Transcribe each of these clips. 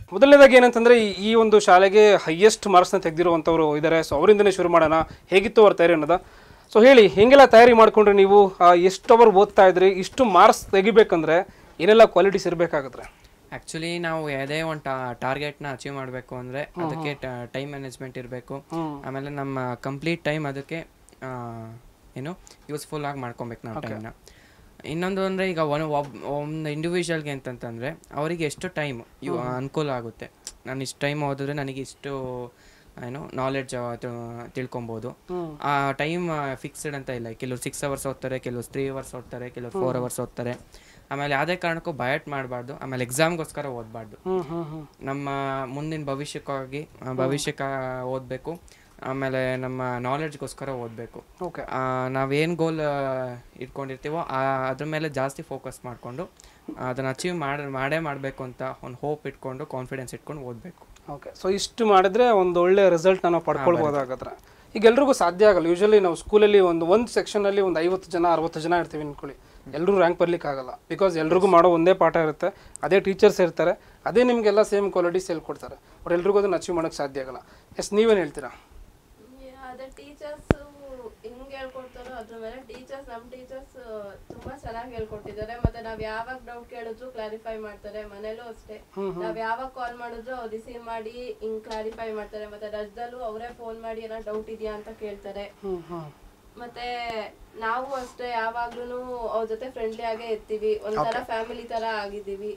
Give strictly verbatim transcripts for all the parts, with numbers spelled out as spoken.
ಮೊದಲನೇದಾಗಿ ಏನಂತಂದರೆ ಈ ಒಂದು ಶಾಲೆಗೆ ಹೈಯೆಸ್ಟ್ ಮಾರ್ಕ್ಸ್ನ ತೆಗೆದಿರುವಂಥವ್ರು ಇದ್ದಾರೆ. ಸೊ ಅವರಿಂದನೇ ಶುರು ಮಾಡೋಣ. ಹೇಗಿತ್ತು ಅವ್ರ ತಯಾರಿ ಅನ್ನೋದ? ಸೊ ಹೇಳಿ, ಹೆಂಗೆಲ್ಲ ತಯಾರಿ ಮಾಡಿಕೊಂಡ್ರೆ ನೀವು? ಎಷ್ಟು ಅವರ್ ಓದ್ತಾ ಇದ್ರಿ? ಇಷ್ಟು ಮಾರ್ಕ್ಸ್ ತೆಗಿಬೇಕಂದ್ರೆ ಏನೆಲ್ಲ ಕ್ವಾಲಿಟೀಸ್ ಇರಬೇಕಾಗುತ್ತೆ? ಆ್ಯಕ್ಚುಲಿ ನಾವು ಯಾವುದೇ ಒಂದು ಟಾ ಟಾರ್ಗೆಟ್ನ ಅಚೀವ್ ಮಾಡಬೇಕು ಅಂದರೆ ಅದಕ್ಕೆ ಟೈಮ್ ಮ್ಯಾನೇಜ್ಮೆಂಟ್ ಇರಬೇಕು. ಆಮೇಲೆ ನಮ್ಮ ಕಂಪ್ಲೀಟ್ ಟೈಮ್ ಅದಕ್ಕೆ ಏನು ಯೂಸ್ಫುಲ್ ಆಗಿ ಮಾಡ್ಕೊಬೇಕು ನಾವು ಟೈಮ್ನ. ಇನ್ನೊಂದು ಅಂದರೆ ಈಗ ಒನ್ ಒಬ್ಬ ಒಂದು ಇಂಡಿವಿಜುವಲ್ಗೆ ಅಂತಂತಂದರೆ ಅವರಿಗೆ ಎಷ್ಟು ಟೈಮ್ ಇವು ಅನುಕೂಲ ಆಗುತ್ತೆ. ನಾನು ಇಷ್ಟು ಟೈಮ್ ಓದಿದ್ರೆ ನನಗೆ ಇಷ್ಟು ಏನು ನಾಲೆಡ್ಜ್ ತಿಳ್ಕೊಬೋದು. ಆ ಟೈಮ್ ಫಿಕ್ಸ್ಡ್ ಅಂತ ಇಲ್ಲ. ಕೆಲವ್ರು ಸಿಕ್ಸ್ ಅವರ್ಸ್ ಓದ್ತಾರೆ, ಕೆಲವ್ರು ತ್ರೀ ಅವರ್ಸ್ ಓದ್ತಾರೆ, ಕೆಲವ್ರು ಫೋರ್ ಅವರ್ಸ್ ಓದ್ತಾರೆ. ಆಮೇಲೆ ಯಾವುದೇ ಕಾರಣಕ್ಕೂ ಬಯಟ್ ಮಾಡಬಾರ್ದು. ಆಮೇಲೆ ಎಕ್ಸಾಮ್ಗೋಸ್ಕರ ಓದಬಾರ್ದು. ನಮ್ಮ ಮುಂದಿನ ಭವಿಷ್ಯಕ್ಕಾಗಿ ಭವಿಷ್ಯಕ್ಕೆ ಓದಬೇಕು. ಆಮೇಲೆ ನಮ್ಮ ನಾಲೆಡ್ಜ್ಗೋಸ್ಕರ ಓದಬೇಕು. ಓಕೆ, ನಾವೇನು ಗೋಲ್ ಇಟ್ಕೊಂಡಿರ್ತೀವೋ ಅದ್ರ ಮೇಲೆ ಜಾಸ್ತಿ ಫೋಕಸ್ ಮಾಡಿಕೊಂಡು ಅದನ್ನು ಅಚೀವ್ ಮಾಡಿ ಮಾಡೇ ಮಾಡಬೇಕು ಅಂತ ಒಂದು ಹೋಪ್ ಇಟ್ಕೊಂಡು ಕಾನ್ಫಿಡೆನ್ಸ್ ಇಟ್ಕೊಂಡು ಓದಬೇಕು. ಓಕೆ, ಸೊ ಇಷ್ಟು ಮಾಡಿದ್ರೆ ಒಂದು ಒಳ್ಳೆ ರಿಸಲ್ಟ್ನ ನಾವು ಪಡ್ಕೊಳ್ಬೋದಾಗತ್ರ. ಈಗ ಎಲ್ರಿಗೂ ಸಾಧ್ಯ ಆಗಲ್ಲ. ಯೂಶಲಿ ನಾವು ಸ್ಕೂಲಲ್ಲಿ ಒಂದು ಒಂದು ಸೆಕ್ಷನಲ್ಲಿ ಒಂದು ಐವತ್ತು ಜನ ಅರವತ್ತು ಜನ ಇರ್ತೀವಿ ಅಂದ್ಕೊಳ್ಳಿ. ಎಲ್ಲರೂ ರ್ಯಾಂಕ್ ಬರ್ಲಿಕ್ಕೆ ಆಗಲ್ಲ. ಬಿಕಾಸ್ ಎಲ್ರಿಗೂ ಮಾಡೋ ಒಂದೇ ಪಾಠ ಇರುತ್ತೆ, ಅದೇ ಟೀಚರ್ಸ್ ಇರ್ತಾರೆ, ಅದೇ ನಿಮಗೆಲ್ಲ ಸೇಮ್ ಕ್ವಾಲಿಟೀಸ್ ಹೇಳ್ಕೊಡ್ತಾರೆ. ಅವ್ರು ಎಲ್ರಿಗೂ ಅದನ್ನು ಅಚೀವ್ ಮಾಡೋಕ್ಕೆ ಸಾಧ್ಯ ಆಗಲ್ಲ. ಎಸ್, ನೀವೇನು ಹೇಳ್ತೀರಾ? ಅದೇ ಟೀಚರ್ಸ್ ಹಿಂಗೆ ಹೇಳ್ಕೊಡ್ತಾರೋ ಅದ್ರ ಮೇಲೆ ಟೀಚರ್ಸ್ ನಮ್ಮ ಟೀಚರ್ಸ್ ತುಂಬಾ ಚೆನ್ನಾಗಿ ಹೇಳ್ಕೊಟ್ಟಿದ್ದಾರೆ. ಮತ್ತೆ ನಾವ್ ಯಾವಾಗ ಡೌಟ್ ಕೇಳಿದ್ರು ಕ್ಲಾರಿಫೈ ಮಾಡ್ತಾರೆ. ಮನೇಲೂ ಅಷ್ಟೇ, ನಾವ್ ಯಾವಾಗ ಕಾಲ್ ಮಾಡಿದ್ರು ಅವ್ರು ರಿಸೀವ್ ಮಾಡಿ ಹಿಂಗ್ ಕ್ಲಾರಿಫೈ ಮಾಡ್ತಾರೆ. ಮತ್ತೆ ರಜದಲ್ಲೂ ಅವರೇ ಫೋನ್ ಮಾಡಿ ಏನೋ ಡೌಟ್ ಇದೆಯಾ ಅಂತ ಕೇಳ್ತಾರೆ. ಮತ್ತೆ ನಾವು ಅಷ್ಟೇ ಯಾವಾಗ್ಲೂ ಅವ್ರ ಜೊತೆ ಫ್ರೆಂಡ್ಲಿ ಆಗೇ ಇರ್ತೀವಿ. ಒಂಥರ ಫ್ಯಾಮಿಲಿ ತರ ಆಗಿದ್ದೀವಿ.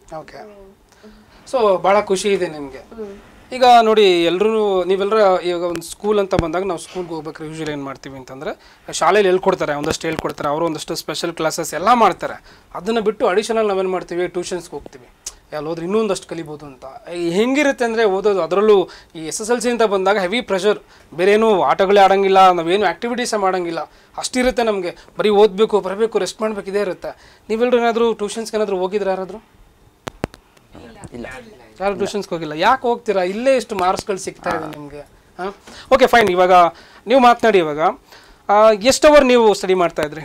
ಸೊ ಬಹಳ ಖುಷಿ ಇದೆ ನಿಮ್ಗೆ. ಈಗ ನೋಡಿ, ಎಲ್ಲರೂ ನೀವೆಲ್ಲರ ಇವಾಗ ಒಂದು ಸ್ಕೂಲ್ ಅಂತ ಬಂದಾಗ ನಾವು ಸ್ಕೂಲ್ಗೆ ಹೋಗ್ಬೇಕಾದ್ರೆ ಯೂಶಲಿ ಏನು ಮಾಡ್ತೀವಿ ಅಂತಂದರೆ ಶಾಲೆಯಲ್ಲಿ ಹೇಳ್ಕೊಡ್ತಾರೆ, ಒಂದಷ್ಟು ಹೇಳ್ಕೊಡ್ತಾರೆ, ಅವರು ಒಂದಷ್ಟು ಸ್ಪೆಷಲ್ ಕ್ಲಾಸಸ್ ಎಲ್ಲ ಮಾಡ್ತಾರೆ. ಅದನ್ನು ಬಿಟ್ಟು ಅಡಿಷನಲ್ ನಾವೇನು ಮಾಡ್ತೀವಿ, ಟ್ಯೂಷನ್ಸ್ಗೆ ಹೋಗ್ತೀವಿ. ಅಲ್ಲಿ ಹೋದ್ರೆ ಇನ್ನೊಂದಷ್ಟು ಕಲಿಬೋದು ಅಂತ. ಹೆಂಗಿರುತ್ತೆ ಅಂದರೆ ಓದೋದು, ಅದರಲ್ಲೂ ಈ ಎಸ್ ಎಸ್ ಎಲ್ ಸಿ ಅಂತ ಬಂದಾಗ ಹೆವಿ ಪ್ರೆಷರ್. ಬೇರೇನು ಆಟಗಳೇ ಆಡೋಂಗಿಲ್ಲ, ನಾವೇನು ಆ್ಯಕ್ಟಿವಿಟೀಸೇ ಮಾಡೋಂಗಿಲ್ಲ. ಅಷ್ಟಿರುತ್ತೆ ನಮಗೆ. ಬರೀ ಓದಬೇಕು, ಬರಬೇಕು, ರೆಸ್ಟ್ ಮಾಡಬೇಕು, ಇದೇ ಇರುತ್ತೆ. ನೀವೆಲ್ಲರೂ ಏನಾದರೂ ಟ್ಯೂಷನ್ಸ್ಗೆ ಏನಾದರೂ ಹೋಗಿದ್ರೆ ಯಾರಾದರೂ? ಇಲ್ಲ, ಯಾರು ಟ್ಯೂಷನ್ಸ್ಗೆ ಹೋಗಿಲ್ಲ. ಯಾಕೆ ಹೋಗ್ತೀರಾ? ಇಲ್ಲೇ ಎಷ್ಟು ಮಾರ್ಕ್ಸ್ಗಳು ಸಿಗ್ತಾ ಇದೆ ನಿಮಗೆ. ಹಾಂ, ಓಕೆ ಫೈನ್. ಇವಾಗ ನೀವು ಮಾತನಾಡಿ. ಇವಾಗ ಎಷ್ಟು ಅವರ್ ನೀವು ಸ್ಟಡಿ ಮಾಡ್ತಾ ಇದ್ರಿ?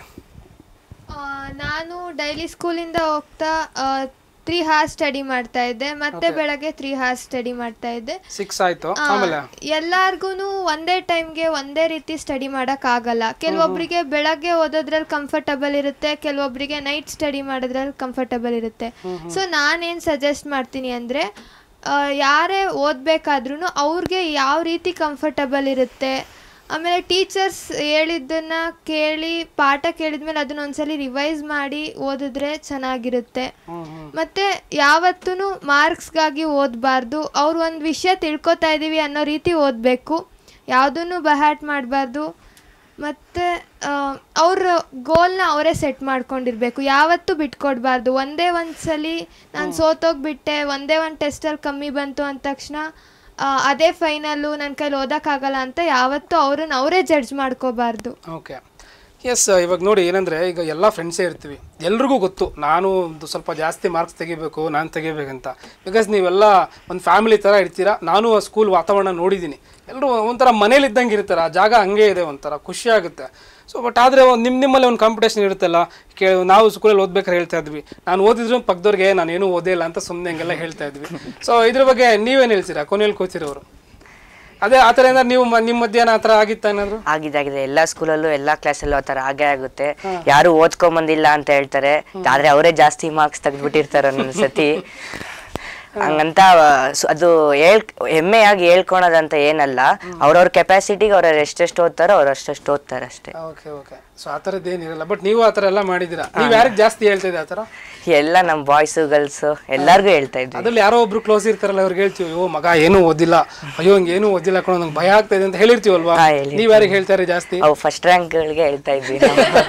ನಾನು ಡೈಲಿ ಸ್ಕೂಲಿಂದ ಹೋಗ್ತಾ ತ್ರೀ ಹಾರ್ಸ್ ಸ್ಟಡಿ ಮಾಡ್ತಾ ಇದ್ದೆ. ಮತ್ತೆ ಬೆಳಗ್ಗೆ ತ್ರೀ ಹಾರ್ಸ್ ಸ್ಟಡಿ ಮಾಡ್ತಾ ಇದ್ದೆ. ಸಿಕ್ಸ್ ಆಯ್ತು. ಆಮೇಲೆ ಎಲ್ಲಾರ್ಗು ಒಂದೇ ಟೈಮ್ಗೆ ಒಂದೇ ರೀತಿ ಸ್ಟಡಿ ಮಾಡಕ್ ಆಗಲ್ಲ. ಕೆಲವೊಬ್ಬರಿಗೆ ಬೆಳಗ್ಗೆ ಓದೋದ್ರಲ್ಲಿ ಕಂಫರ್ಟಬಲ್ ಇರುತ್ತೆ, ಕೆಲವೊಬ್ಬರಿಗೆ ನೈಟ್ ಸ್ಟಡಿ ಮಾಡೋದ್ರಲ್ಲಿ ಕಂಫರ್ಟಬಲ್ ಇರುತ್ತೆ. ಸೊ ನಾನೇನು ಸಜೆಸ್ಟ್ ಮಾಡ್ತೀನಿ ಅಂದರೆ, ಯಾರೇ ಓದಬೇಕಾದ್ರೂ ಅವ್ರಿಗೆ ಯಾವ ರೀತಿ ಕಂಫರ್ಟಬಲ್ ಇರುತ್ತೆ. ಆಮೇಲೆ ಟೀಚರ್ಸ್ ಹೇಳಿದ್ದನ್ನ ಕೇಳಿ ಪಾಠ ಕೇಳಿದ್ಮೇಲೆ ಅದನ್ನ ಒಂದ್ಸಲಿ ರಿವೈಸ್ ಮಾಡಿ ಓದಿದ್ರೆ ಚೆನ್ನಾಗಿರುತ್ತೆ. ಮತ್ತು ಯಾವತ್ತೂ ಮಾರ್ಕ್ಸ್ಗಾಗಿ ಓದಬಾರ್ದು. ಅವ್ರು ಒಂದು ವಿಷಯ ತಿಳ್ಕೊತಾ ಇದ್ದೀವಿ ಅನ್ನೋ ರೀತಿ ಓದಬೇಕು, ಯಾವುದನ್ನು ಬಹಾಟ್ ಮಾಡಬಾರ್ದು. ಮತ್ತು ಅವ್ರ ಗೋಲ್ನ ಅವರೇ ಸೆಟ್ ಮಾಡ್ಕೊಂಡಿರ್ಬೇಕು, ಯಾವತ್ತೂ ಬಿಟ್ಕೊಡ್ಬಾರ್ದು. ಒಂದೇ ಒಂದು ಸಲ ನಾನು ಸೋತೋಗ್ಬಿಟ್ಟೆ, ಒಂದೇ ಒಂದು ಟೆಸ್ಟಲ್ಲಿ ಕಮ್ಮಿ ಬಂತು ಅಂದ ತಕ್ಷಣ ಅದೇ ಫೈನಲ್ಲು, ನನ್ನ ಕೈಲಿ ಓದೋಕ್ಕಾಗಲ್ಲ ಅಂತ ಯಾವತ್ತೂ ಅವ್ರನ್ನ ಅವರೇ ಜಡ್ಜ್ ಮಾಡ್ಕೋಬಾರ್ದು. Okay, yes. ಇವಾಗ ನೋಡಿ ಏನಂದರೆ, ಈಗ ಎಲ್ಲ ಫ್ರೆಂಡ್ಸೇ ಇರ್ತೀವಿ, ಎಲ್ರಿಗೂ ಗೊತ್ತು ನಾನು ಒಂದು ಸ್ವಲ್ಪ ಜಾಸ್ತಿ ಮಾರ್ಕ್ಸ್ ತೆಗಿಬೇಕು, ನಾನು ತೆಗಿಬೇಕಂತ. ಬಿಕಾಸ್ ನೀವೆಲ್ಲ ಒಂದು ಫ್ಯಾಮಿಲಿ ಥರ ಇರ್ತೀರ. ನಾನು ಆ ಸ್ಕೂಲ್ ವಾತಾವರಣ ನೋಡಿದ್ದೀನಿ. ಎಲ್ಲರೂ ಒಂಥರ ಮನೇಲಿ ಇದ್ದಂಗೆ ಇರ್ತಾರೆ. ಆ ಜಾಗ ಹಂಗೆ ಇದೆ, ಒಂಥರ ಖುಷಿ ಆಗುತ್ತೆ. ಸೊ ಬಟ್ ಆದರೆ ಒಂದು ನಿಮ್ಮ ನಿಮ್ಮಲ್ಲಿ ಒಂದು ಕಾಂಪಿಟೇಷನ್ ಇರುತ್ತಲ್ಲ. ಕೇ ನಾವು ಸ್ಕೂಲಲ್ಲಿ ಓದ್ಬೇಕಾದ್ರೆ ಹೇಳ್ತಾ ಇದ್ವಿ, ನಾನು ಓದಿದ್ರು ಪಕ್ಕದವ್ರಿಗೆ ನಾನೇನು ಓದೇ ಇಲ್ಲ ಅಂತ ಸುಮ್ಮನೆ ಹಂಗೆಲ್ಲ ಹೇಳ್ತಾ ಇದ್ವಿ. ಸೊ ಇದ್ರ ಬಗ್ಗೆ ನೀವೇನು ಹೇಳ್ತೀರಾ, ಕೊನೆಯಲ್ಲಿ ಕೂತಿರೋರು? ಅದೇ ಆ ಥರ ಏನಾದ್ರು ನೀವು ನಿಮ್ಮ ಮಧ್ಯಾಹ್ನ ಆ ಥರ ಆಗಿತ್ತ ಏನಾದ್ರು? ಆಗಿದೆ ಆಗಿದೆ ಎಲ್ಲ ಸ್ಕೂಲಲ್ಲೂ ಎಲ್ಲ ಕ್ಲಾಸಲ್ಲೂ ಆ ಥರ ಆಗೇ ಆಗುತ್ತೆ. ಯಾರು ಓದ್ಕೊಂಬಂದಿಲ್ಲ ಅಂತ ಹೇಳ್ತಾರೆ, ಆದರೆ ಅವರೇ ಜಾಸ್ತಿ ಮಾರ್ಕ್ಸ್ ತೆಗೆದ್ಬಿಟ್ಟಿರ್ತಾರೆ ಒಂದೊಂದ್ಸತಿ. ಹಂಗಂತ ಅದು ಹೇಳ್ ಹೆಮ್ಮೆಯಾಗಿ ಹೇಳ್ಕೊಳೋದಂತ ಏನಲ್ಲ. ಅವ್ರವ್ರ ಕೆಪಾಸಿಟಿಗೆ ಅವ್ರವ್ರು ಎಷ್ಟೆಷ್ಟು ಓದ್ತಾರೋ ಅವ್ರು ಅಷ್ಟೆಷ್ಟು ಓದ್ತಾರೆ ಅಷ್ಟೇ. ಓಕೆ ಓಕೆ ಸೊ ಆ ಥರದ್ದು ಏನಿರಲ್ಲ. ಬಟ್ ನೀವು ಆ ಥರ ಎಲ್ಲ ಮಾಡಿದ್ದೀರಾ. ನೀವು ಯಾರಿಗೆ ಜಾಸ್ತಿ ಹೇಳ್ತಾ ಇದ್ದೀರಾ ಆ ಥರ? ಎಲ್ಲ ನಮ್ಮ ಬಾಯ್ಸು ಗರ್ಲ್ಸು ಎಲ್ಲರಿಗೂ ಹೇಳ್ತಾ ಇದ್ವಿ. ಅದ್ರಲ್ಲಿ ಯಾರೋ ಒಬ್ರು ಕ್ಲೋಸ್ ಇರ್ತಾರಲ್ಲ, ಅವ್ರಿಗೆ ಹೇಳ್ತೀವಿ, ಓ ಮಗ ಏನೂ ಓದಿಲ್ಲ, ಅಯ್ಯೋ ಹಂಗೆ ಏನೂ ಓದಿಲ್ಲ ಕಣೋ, ನಂಗೆ ಭಯ ಆಗ್ತಾ ಇದೆ ಅಂತ ಹೇಳಿರ್ತೀವಲ್ವಾ? ನೀವು ಯಾರಿಗೆ ಹೇಳ್ತಾರೆ ಜಾಸ್ತಿ? ಅವು ಫಸ್ಟ್ ರ್ಯಾಂಕ್ಗಳಿಗೆ ಹೇಳ್ತಾ ಇದ್ವಿ.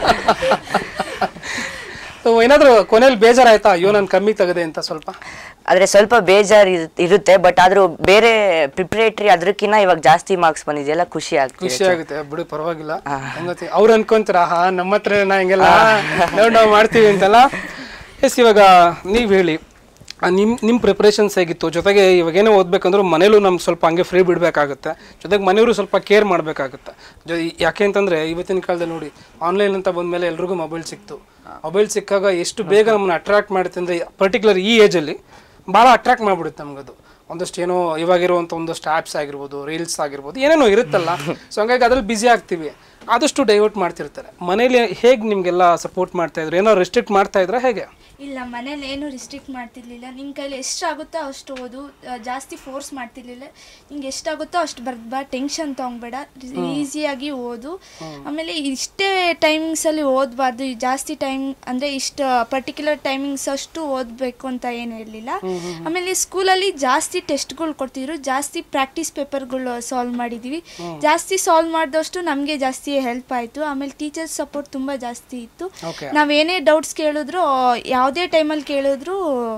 ಸೊ ಏನಾದರೂ ಕೊನೆಯಲ್ಲಿ ಬೇಜಾರಾಯ್ತಾ, ಅಯ್ಯೋ ನಾನು ಕಮ್ಮಿ ತೆಗೆದೆ ಅಂತ ಸ್ವಲ್ಪ? ಆದರೆ ಸ್ವಲ್ಪ ಬೇಜಾರು ಇರುತ್ತೆ. ಬಟ್ ಆದರೂ ಬೇರೆ ಪ್ರಿಪ್ರೇಟರಿ ಅದಕ್ಕಿಂತ ಇವಾಗ ಜಾಸ್ತಿ ಮಾರ್ಕ್ಸ್ ಬಂದಿದೆಯಲ್ಲ, ಖುಷಿ ಆಗುತ್ತೆ. ಖುಷಿ ಆಗುತ್ತೆ ಬಿಡು, ಪರವಾಗಿಲ್ಲ. ಅವ್ರು ಅನ್ಕೊಂತಾರ, ಹಾ ನಮ್ಮ ಹತ್ರ ನಾ ಹಿಂಗೆಲ್ಲ ನಾವು ನಾವು ಮಾಡ್ತೀವಿ ಅಂತಲ್ಲ. ಎಸ್, ಇವಾಗ ನೀವು ಹೇಳಿ, ನಿಮ್ಮ ನಿಮ್ಮ ಪ್ರಿಪ್ರೇಷನ್ಸ್ ಹೇಗಿತ್ತು? ಜೊತೆಗೆ ಇವಾಗೇನೋ ಓದಬೇಕಂದ್ರೂ ಮನೇಲೂ ನಮ್ಗೆ ಸ್ವಲ್ಪ ಹಂಗೆ ಫ್ರೀ ಬಿಡಬೇಕಾಗುತ್ತೆ, ಜೊತೆಗೆ ಮನೆಯವರು ಸ್ವಲ್ಪ ಕೇರ್ ಮಾಡಬೇಕಾಗುತ್ತೆ. ಜೊ ಯಾಕೆ ಅಂತಂದರೆ ಇವತ್ತಿನ ಕಾಲದಲ್ಲಿ ನೋಡಿ, ಆನ್ಲೈನ್ ಅಂತ ಬಂದಮೇಲೆ ಎಲ್ರಿಗೂ ಮೊಬೈಲ್ ಸಿಕ್ತು. ಮೊಬೈಲ್ ಸಿಕ್ಕಾಗ ಎಷ್ಟು ಬೇಗ ನಮ್ಮನ್ನು ಅಟ್ರಾಕ್ಟ್ ಮಾಡುತ್ತೆ ಅಂದರೆ, ಪರ್ಟಿಕ್ಯುಲರ್ ಈ ಏಜಲ್ಲಿ ಭಾಳ ಅಟ್ರಾಕ್ಟ್ ಮಾಡಿಬಿಡುತ್ತೆ ನಮಗದು. ಒಂದಷ್ಟು ಏನೋ ಇವಾಗಿರುವಂಥ ಒಂದಷ್ಟು ಆ್ಯಪ್ಸ್ ಆಗಿರ್ಬೋದು, ರೀಲ್ಸ್ ಆಗಿರ್ಬೋದು, ಏನೇನೋ ಇರುತ್ತಲ್ಲ. ಸೊ ಹಂಗಾಗಿ ಅದ್ರಲ್ಲಿ ಬ್ಯುಸಿ ಆಗ್ತೀವಿ, ಆದಷ್ಟು ಡೈವರ್ಟ್ ಮಾಡ್ತಿರ್ತಾರೆ. ಮನೇಲಿ ಹೇಗೆ ನಿಮಗೆಲ್ಲ ಸಪೋರ್ಟ್ ಮಾಡ್ತಾಯಿದ್ರು? ಏನೋ ರೆಸ್ಟ್ರಿಕ್ಟ್ ಮಾಡ್ತಾಯಿದ್ರಾ ಹೇಗೆ? ಇಲ್ಲ, ಮನೇಲಿ ಏನು ರಿಸ್ಟ್ರಿಕ್ಟ್ ಮಾಡ್ತಿರ್ಲಿಲ್ಲ. ನಿನ್ನ ಕೈಲಿ ಎಷ್ಟಾಗುತ್ತೋ ಅಷ್ಟು ಓದು, ಜಾಸ್ತಿ ಫೋರ್ಸ್ ಮಾಡ್ತಿರ್ಲಿಲ್ಲ. ನಿಂಗೆ ಎಷ್ಟಾಗುತ್ತೋ ಅಷ್ಟು ಬರ್ಬಾ, ಟೆನ್ಷನ್ ತೊಗೊಬೇಡ, ಈಸಿಯಾಗಿ ಓದು. ಆಮೇಲೆ ಇಷ್ಟೇ ಟೈಮಿಂಗ್ಸಲ್ಲಿ ಓದಬಾರ್ದು, ಜಾಸ್ತಿ ಟೈಮ್ ಅಂದರೆ ಇಷ್ಟು ಪರ್ಟಿಕ್ಯುಲರ್ ಟೈಮಿಂಗ್ಸ್ ಅಷ್ಟು ಓದಬೇಕು ಅಂತ ಏನು ಇರಲಿಲ್ಲ. ಆಮೇಲೆ ಸ್ಕೂಲಲ್ಲಿ ಜಾಸ್ತಿ ಟೆಸ್ಟ್ಗಳು ಕೊಡ್ತಿದ್ರು, ಜಾಸ್ತಿ ಪ್ರಾಕ್ಟೀಸ್ ಪೇಪರ್ಗಳು ಸಾಲ್ವ್ ಮಾಡಿದ್ವಿ. ಜಾಸ್ತಿ ಸಾಲ್ವ್ ಮಾಡಿದಷ್ಟು ನಮಗೆ ಜಾಸ್ತಿ ಹೆಲ್ಪ್ ಆಯಿತು. ಆಮೇಲೆ ಟೀಚರ್ಸ್ ಸಪೋರ್ಟ್ ತುಂಬ ಜಾಸ್ತಿ ಇತ್ತು. ನಾವೇನೇ ಡೌಟ್ಸ್ ಕೇಳಿದ್ರು, ಯಾವುದೇ ಟೈಮಲ್ಲಿ ಕೇಳಿದ್ರು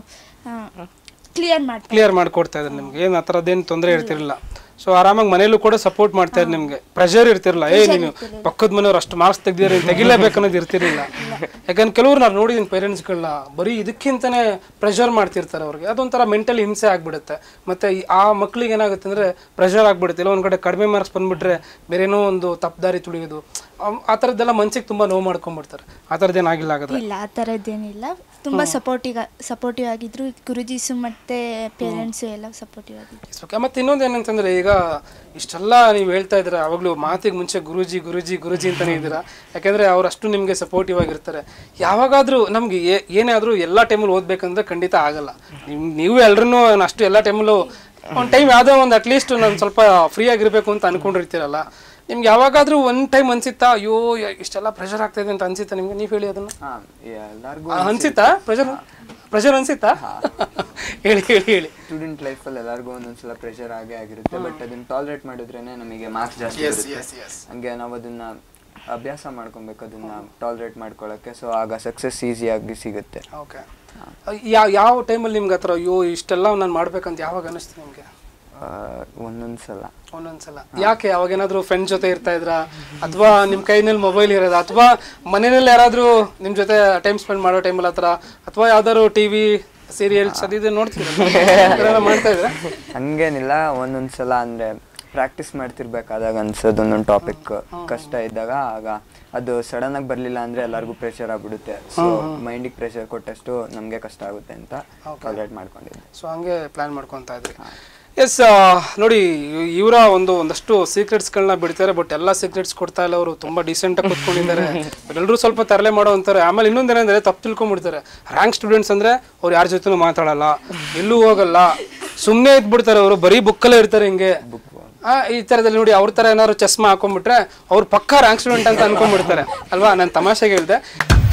ಕ್ಲಿಯರ್ ಮಾಡಿ ಕ್ಲಿಯರ್ ಮಾಡಿಕೊಡ್ತಾ ಇದ್ದಾರೆ ನಿಮ್ಗೆ. ಏನು ಆ ಥರದ್ದೇನು ತೊಂದರೆ ಇರ್ತಿರಲಿಲ್ಲ. ಸೊ ಆರಾಮಾಗಿ ಮನೇಲೂ ಕೂಡ ಸಪೋರ್ಟ್ ಮಾಡ್ತಾ ಇದ್ರು ನಿಮಗೆ. ಪ್ರೆಷರ್ ಇರ್ತಿರಲಿಲ್ಲ, ಏ ನೀನು ಪಕ್ಕದ ಮನೆಯವ್ರು ಅಷ್ಟು ಮಾರ್ಕ್ಸ್ ತೆಗ್ದಿರಿ ತೆಗಿಲೇಬೇಕು ಅನ್ನೋದು ಇರ್ತಿರಲಿಲ್ಲ. ಯಾಕಂದ್ರೆ ಕೆಲವ್ರು ನಾನು ನೋಡಿದ್ದೀನಿ ಪೇರೆಂಟ್ಸ್ಗಳನ್ನ ಬರೀ ಇದಕ್ಕಿಂತನೇ ಪ್ರೆಷರ್ ಮಾಡ್ತಿರ್ತಾರೆ ಅವ್ರಿಗೆ. ಅದೊಂಥರ ಮೆಂಟಲಿ ಹಿಂಸೆ ಆಗ್ಬಿಡುತ್ತೆ. ಮತ್ತು ಆ ಮಕ್ಳಿಗೆ ಏನಾಗುತ್ತೆ ಅಂದರೆ ಪ್ರೆಷರ್ ಆಗ್ಬಿಡುತ್ತೆ. ಇಲ್ಲ ಒಂದು ಕಡೆ ಕಡಿಮೆ ಮಾರ್ಕ್ಸ್ ಬಂದುಬಿಟ್ರೆ ಬೇರೇನೋ ಒಂದು ತಪ್ಪುದಾರಿ ತುಳಿಯೋದು, ಆ ಥರದ್ದೆಲ್ಲ ಮನ್ಸಿಗೆ ತುಂಬ ನೋವು ಮಾಡ್ಕೊಂಡ್ಬಿಡ್ತಾರೆ. ಆ ಥರದ್ದೇನಾಗಿಲ್ಲ ಆಗೋದು? ಇಲ್ಲ, ಆ ಥರದ್ದೇನಿಲ್ಲ. ತುಂಬ ಸಪೋರ್ಟಿವ್ ಸಪೋರ್ಟಿವ್ ಆಗಿದ್ರು ಗುರುಜೀಸು ಮತ್ತು ಪೇರೆಂಟ್ಸು ಎಲ್ಲ ಸಪೋರ್ಟಿವ್ ಆಗಿದ್ರು. ಮತ್ತು ಇನ್ನೊಂದು ಏನಂತಂದರೆ, ಈಗ ಇಷ್ಟೆಲ್ಲ ನೀವು ಹೇಳ್ತಾ ಇದ್ದೀರಾ, ಅವಾಗಲೂ ಮಾತಿಗೆ ಮುಂಚೆ ಗುರೂಜಿ ಗುರೂಜಿ ಗುರೂಜಿ ಅಂತಲೇ ಇದ್ದೀರಾ. ಯಾಕೆಂದರೆ ಅವರಷ್ಟು ನಿಮಗೆ ಸಪೋರ್ಟಿವ್ ಆಗಿರ್ತಾರೆ. ಯಾವಾಗಾದರೂ ನಮಗೆ ಏನೇ ಆದರೂ ಎಲ್ಲ ಟೈಮಲ್ಲಿ ಓದಬೇಕಂದ್ರೆ ಖಂಡಿತ ಆಗಲ್ಲ. ನಿಮ್ಮ ನೀವು ಎಲ್ಲರೂ ಅಷ್ಟು ಎಲ್ಲ ಟೈಮಲ್ಲೂ ಒಂದು ಟೈಮ್ ಯಾವುದೋ ಒಂದು ಅಟ್ಲೀಸ್ಟ್ ನಾನು ಸ್ವಲ್ಪ ಫ್ರೀ ಆಗಿರಬೇಕು ಅಂತ ಅಂದ್ಕೊಂಡಿರ್ತೀರಲ್ಲ, ನಿಮ್ಗೆ ಯಾವಾಗಾದ್ರೂ ಒನ್ ಟೈಮ್ ಅನ್ಸಿತ್ತಾ, ಅಯ್ಯೋ ಇಷ್ಟೆಲ್ಲ ಪ್ರೆಷರ್ ಆಗ್ತಾ ಇದೆ ಅಂತ ಅನ್ಸಿತ್ತಾ ನಿಮ್ಗೆ? ನೀವು ಹೇಳಿ ಅದನ್ನ. ಅನ್ಸಿತ್ತಾ ಪ್ರೆಷರ್ ಪ್ರೆಷರ್ ಅನ್ಸಿತ್ತಾ? ಹೇಳಿ ಹೇಳಿ ಹೇಳಿ. ಸ್ಟೂಡೆಂಟ್ ಲೈಫಲ್ಲಿ ಎಲ್ಲರಿಗೂ ಒಂದೊಂದ್ಸಲ ಪ್ರೆಷರ್ ಆಗೇ ಆಗಿರುತ್ತೆ. ಬಟ್ ಅದನ್ನ ಟಾಲರೇಟ್ ಮಾಡಿದ್ರೇನೆ ನಮಗೆ ಮಾರ್ಕ್ಸ್ ಜಾಸ್ತಿ ಬರುತ್ತೆ. ಹಂಗೆ ನಾವು ಅದನ್ನ ಅಭ್ಯಾಸ ಮಾಡ್ಕೊಬೇಕು, ಅದನ್ನ ಟಾಲರೇಟ್ ಮಾಡ್ಕೊಳ್ಳೋಕ್ಕೆ. ಸೊ ಆಗ ಸಕ್ಸಸ್ ಈಸಿಯಾಗಿ ಸಿಗುತ್ತೆ. ಓಕೆ. ಯಾವ ಯಾವ ಟೈಮಲ್ಲಿ ನಿಮ್ಗೆ ಹತ್ರ ಅಯ್ಯೋ ಇಷ್ಟೆಲ್ಲ ನಾನು ಮಾಡ್ಬೇಕಂತ ಯಾವಾಗ ಅನ್ನಿಸ್ತು ನಿಮಗೆ? ಒಂದೊಂದ್ಸಲ ಒಂದೊಂದ್ಸಲ ಯಾಕೆ? ಅವಾಗ ಏನಾದ್ರು ಫ್ರೆಂಡ್ ಜೊತೆ ಇರ್ತಾ ಇದ್ರಾ, ಅಥವಾ ನಿಮ್ಮ ಕೈನಲ್ಲಿ ಮೊಬೈಲ್ ಇರೋದ, ಅಥವಾ ಮನೆಯಲ್ಲಿ ಯಾರಾದ್ರೂ ನಿಮ್ಮ ಜೊತೆ ಟೈಮ್ ಸ್ಪೆಂಡ್ ಮಾಡೋ ಟೈಮಲ್ಲಿ ಹತ್ರ, ಅಥವಾ ಯಾವ್ದಾದ್ರು ಟಿವಿ ಸೀರಿಯಲ್ಸ್ ಅದಿದೆ ನೋಡ್ತೀರಾ, ಮಾಡ್ತಾ ಇದ್ರೆ? ಹಂಗೇನಿಲ್ಲ, ಒಂದೊಂದ್ಸಲ ಅಂದ್ರೆ ಪ್ರಾಕ್ಟೀಸ್ ಮಾಡ್ತಿರ್ಬೇಕಾದಾಗ ಅನ್ಸೋದು ಒಂದೊಂದು ಟಾಪಿಕ್ ಕಷ್ಟ ಇದ್ದಾಗ, ಆಗ ಅದು ಸಡನ್ ಆಗಿ ಬರ್ಲಿಲ್ಲ ಅಂದ್ರೆ ಎಲ್ಲರಿಗೂ ಪ್ರೆಷರ್ ಆಗ್ಬಿಡುತ್ತೆ. ಸೊ ಮೈಂಡಿಗೆ ಪ್ರೆಷರ್ ಕೊಟ್ಟಷ್ಟು ನಮಗೆ ಕಷ್ಟ ಆಗುತ್ತೆ ಅಂತ ಟಾಲರೇಟ್ ಮಾಡ್ಕೊಂಡಿದ್ದೆ. ಸೊ ಹಂಗೆ ಪ್ಲಾನ್ ಮಾಡ್ಕೊತಾ ಇದ್ರಿ. ಎಸ್, ನೋಡಿ ಇವರ ಒಂದು ಒಂದಷ್ಟು ಸೀಕ್ರೆಟ್ಸ್ಗಳನ್ನ ಬಿಡ್ತಾರೆ, ಬಟ್ ಎಲ್ಲ ಸೀಕ್ರೆಟ್ಸ್ ಕೊಡ್ತಾ ಇಲ್ಲ. ಅವರು ತುಂಬ ಡೀಸೆಂಟಾಗಿ ಕೂತ್ಕೊಂಡಿದ್ದಾರೆ. ಎಲ್ಲರೂ ಸ್ವಲ್ಪ ತರಲೆ ಮಾಡೋ ಅಂತಾರೆ. ಆಮೇಲೆ ಇನ್ನೊಂದೇನೆಂದರೆ ತಪ್ಪು ತಿಳ್ಕೊಂಡ್ಬಿಡ್ತಾರೆ. ರ್ಯಾಂಕ್ ಸ್ಟೂಡೆಂಟ್ಸ್ ಅಂದರೆ ಅವ್ರು ಯಾರ ಜೊತೆನೂ ಮಾತಾಡಲ್ಲ, ಎಲ್ಲೂ ಹೋಗಲ್ಲ, ಸುಮ್ಮನೆ ಇದ್ಬಿಡ್ತಾರೆ. ಅವರು ಬರೀ ಬುಕ್ಕಲ್ಲೇ ಇರ್ತಾರೆ ಹಿಂಗೆ. ಈ ಥರದಲ್ಲಿ ನೋಡಿ, ಅವ್ರ ಥರ ಏನಾದ್ರು ಚಸ್ಮಾ ಹಾಕೊಂಡ್ಬಿಟ್ರೆ ಅವ್ರು ಪಕ್ಕಾ ರ್ಯಾಂಕ್ ಸ್ಟೂಡೆಂಟ್ ಅಂತ ಅನ್ಕೊಂಡ್ಬಿಡ್ತಾರೆ ಅಲ್ವಾ? ನಾನು ತಮಾಷೆಗೆ ಹೇಳಿದೆ.